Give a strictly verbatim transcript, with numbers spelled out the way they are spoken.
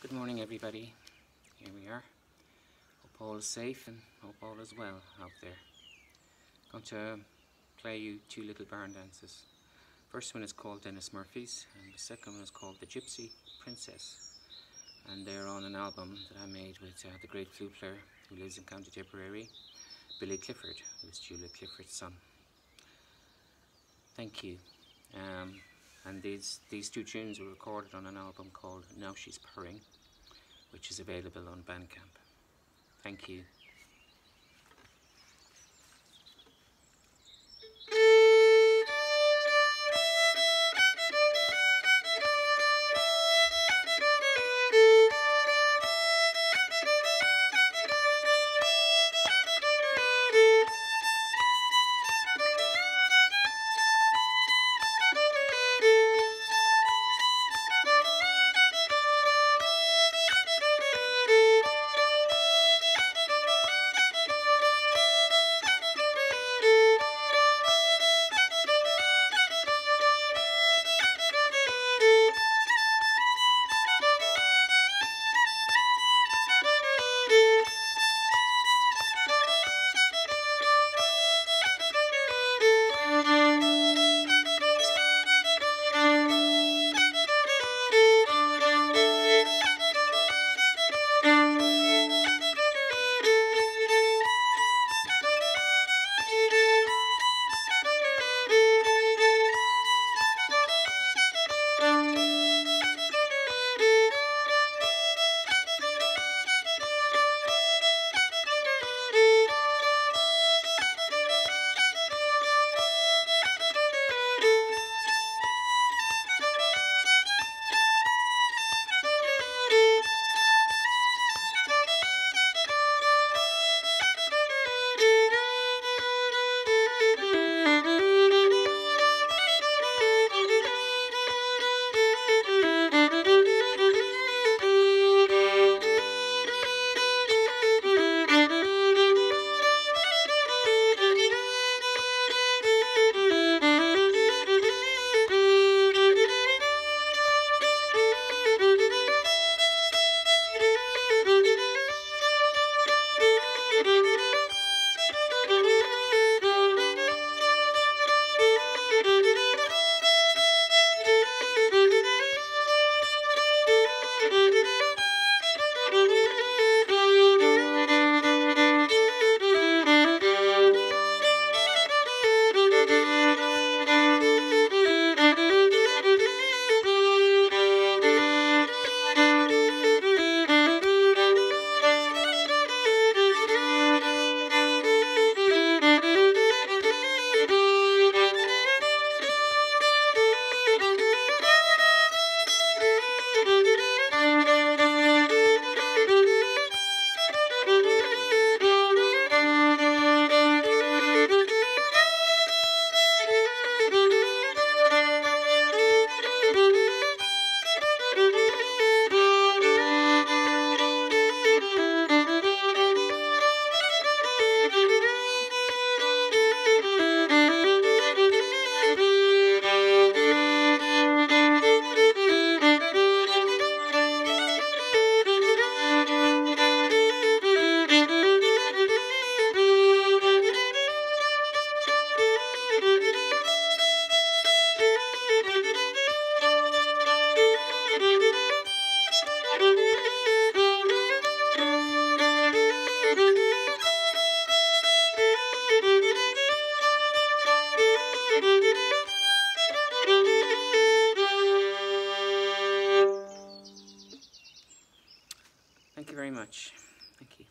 Good morning, everybody. Here we are. Hope all is safe and hope all is well out there. I'm going to play you two little barn dances. First one is called Dennis Murphy's, and the second one is called The Gypsy Princess. And they're on an album that I made with uh, the great flute player who lives in County Tipperary, Billy Clifford, who is Julia Clifford's son. Thank you. Um, and these, these two tunes were recorded on an album called Now She's Purring, which is available on Bandcamp. Thank you. Thank you very much. Thank you.